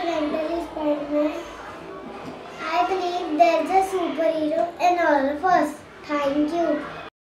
accidentally Spider-Man. I believe there's a superhero in all of us. Thank you.